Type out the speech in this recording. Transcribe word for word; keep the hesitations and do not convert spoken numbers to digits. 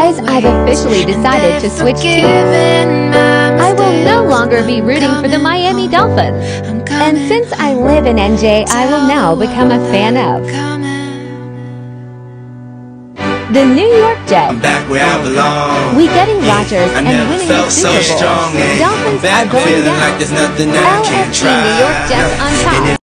Guys, I've officially decided to switch teams. I will no longer be rooting for the Miami Dolphins. And since I live in N J, I will now become a fan of the New York Jets. I'm back where I belong. We getting Rodgers I and never winning felt the Super so Bowl. strong, and Dolphins back are going feeling down. like there's nothing I can't L F C try. New York Jets on top.